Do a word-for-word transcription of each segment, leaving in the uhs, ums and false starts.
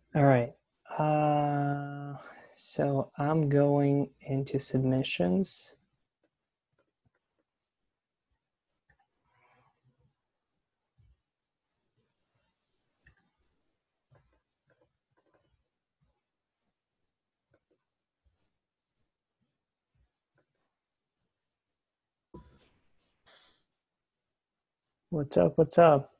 All right. Uh, so I'm going into submissions. What's up? What's up?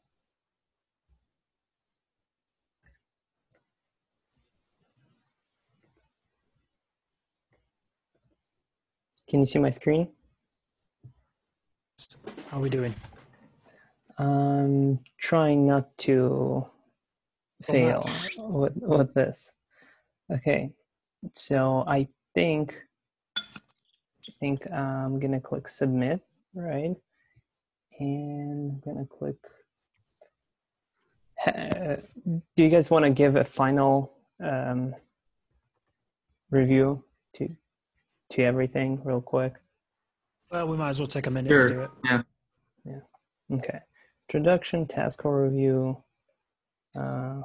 Can you see my screen? How are we doing? I'm trying not to fail with, with this. Okay, so I think I think I'm gonna click submit, right? And I'm gonna click. Uh, do you guys want to give a final um, review to to everything real quick? Well, we might as well take a minute Sure. to do it. Yeah. Yeah. Okay. Introduction, task overview. Uh,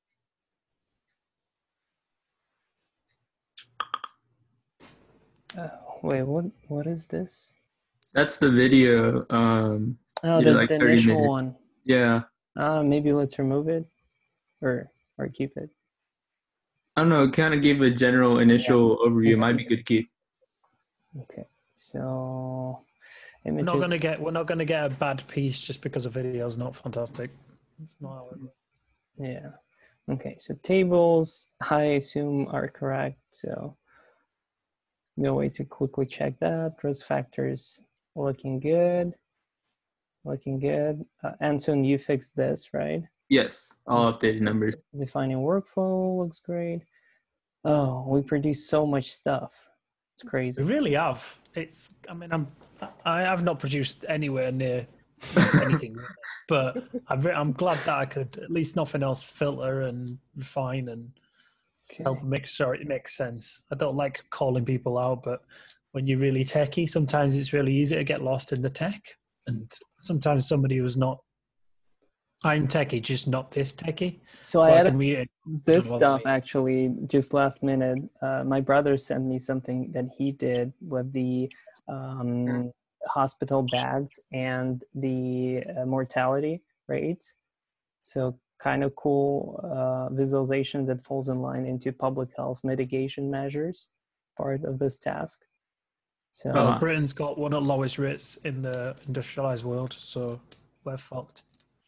uh, wait, what? What is this? That's the video. Um, Oh, you did that's like the thirty initial minutes. one. Yeah. Uh, maybe let's remove it, or or keep it. I don't know. Kind of give a general initial overview. It Okay. might be good to keep. Okay. So We're images. not gonna get we're not gonna get a bad piece just because the video is not fantastic. It's not how it works. Yeah. Okay. So tables, I assume, are correct. So no way to quickly check that. Risk factors looking good. Looking good. Uh, Anson, you fixed this, right? Yes. All updated numbers. Defining workflow looks great. Oh, we produce so much stuff. It's We crazy. really have. It's. I mean, I'm. I have not produced anywhere near anything, really. But I'm. Re- I'm glad that I could at least nothing else filter and refine and Okay. help make sure it makes sense. I don't like calling people out, but when you're really techie, sometimes it's really easy to get lost in the tech. And sometimes somebody who's not, I'm techie, just not this techie. So, So I I added can read it. this I don't know what stuff that means. actually just last minute. Uh, my brother sent me something that he did with the um, hospital beds and the uh, mortality rates. So kind of cool uh, visualization that falls in line into public health mitigation measures, part of this task. So Well, Uh, Britain's got one of the lowest rates in the industrialized world, so we're fucked.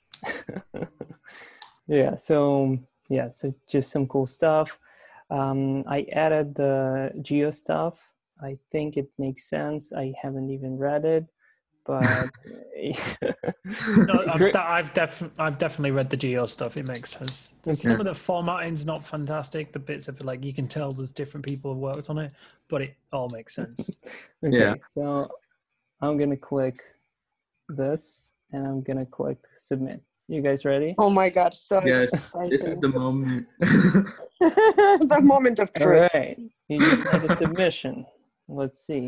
yeah, so yeah, so just some cool stuff. Um, I added the geo stuff. I think it makes sense. I haven't even read it, but No, I've Great. I've def I've definitely read the geo stuff. It makes sense. There's Okay. some of the formatting's not fantastic. The bits of it, like you can tell there's different people have worked on it, but it all makes sense. Okay, Yeah. so I'm gonna click this and I'm gonna click submit. You guys ready? Oh my God, so Yes. exciting. This is the moment. The moment of All truth. right, you just made a submission. Let's see.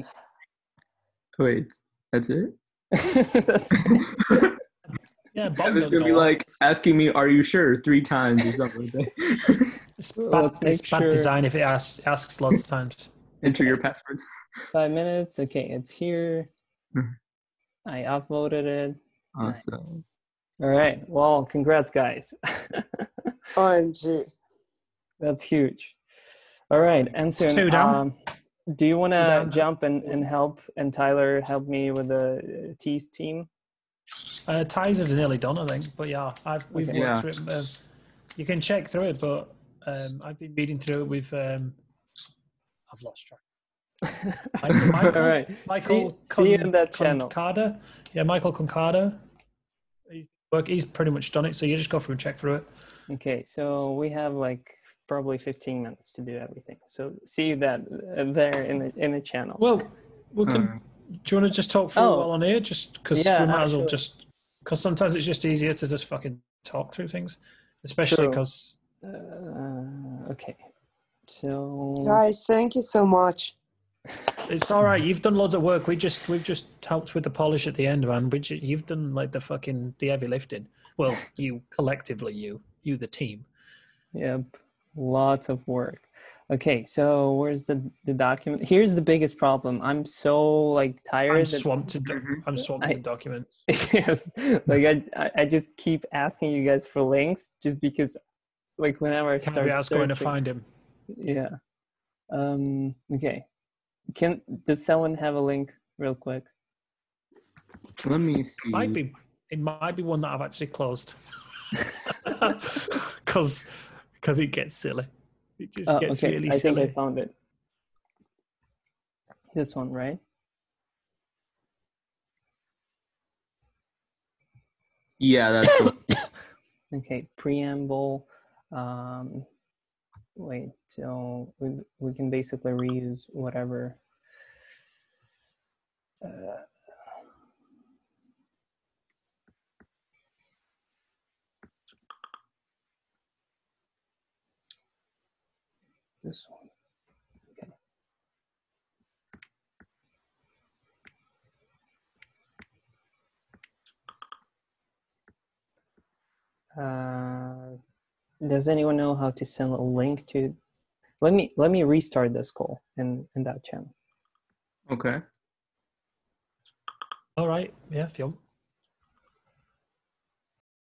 Wait. That's it. That's it. Yeah, Bob It's don't gonna be go off. like asking me, "Are you sure?" three times or something like that. It's Well, bad, let's it's make bad sure- design if it asks asks lots of times. Enter Okay. your password. Five minutes. Okay, it's here. I uploaded it. Awesome. All right. Well, congrats, guys. O M G. That's huge. All right, and soon. Two down. Um, do you want to down. jump and, and help? And Tyler, help me with the T's team. Uh, ties are nearly done, I think. But yeah, I've we've Okay. worked Yeah. through it. Um, you can check through it, but um, I've been reading through it with. Um, I've lost track. Michael, Michael, All right. Michael see, see you in that channel. Concada. Yeah, Michael Concada. He's work. He's pretty much done it. So you just go through and check through it. Okay, so we have like probably fifteen minutes to do everything. So see you that uh, there in the in the channel. Well, we can. Alright. Do you want to just talk through Oh. it while on here? Just because Yeah, we might as well actually. just because sometimes it's just easier to just fucking talk through things, especially True. because Uh, okay, so Guys, thank you so much. it's all right. You've done loads of work. We just we've just helped with the polish at the end, man. We ju- you've done like the fucking the heavy lifting. Well, you collectively, you you the team. yep. Lots of work. Okay, so where's the the document? Here's the biggest problem. I'm so like tired I'm that swamped in. Do- Mhm. I'm swamped I- in documents. yes, like I I- I just keep asking you guys for links just because like whenever I Can't start be asked going to searching, find him. yeah. Um. Okay. Can does someone have a link real quick? Let me see. Might be. It might be one that I've actually closed. Because because it gets silly. It just Oh, gets okay. really I think silly. I found it. This one, right? Yeah, that's the Okay. Preamble. Um. Wait. So we we can basically reuse whatever. Uh, this one. Okay. Uh, does anyone know how to send a link to? Let me let me restart this call in in that channel. okay. All right. Yeah, if you want.